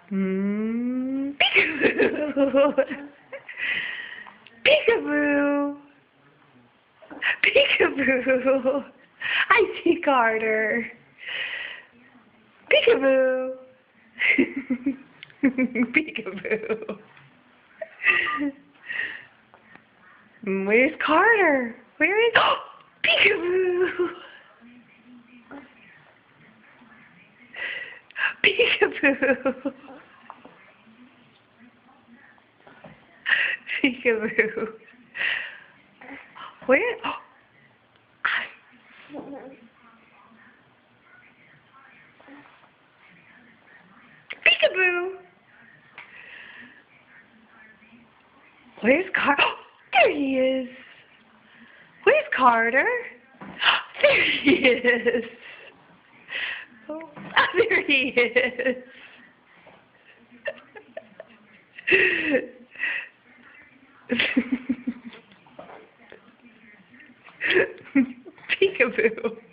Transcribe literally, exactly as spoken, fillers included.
Hmm. Peekaboo. Peekaboo. Peekaboo. I see Carter. Peekaboo. Peekaboo. Where's Carter? Where is... Oh! Peekaboo! Peekaboo! Peekaboo! Where? Oh! Peekaboo! Where's Carter? Oh, there he is! Where's Carter? There he is! Oh, there he is! Peekaboo!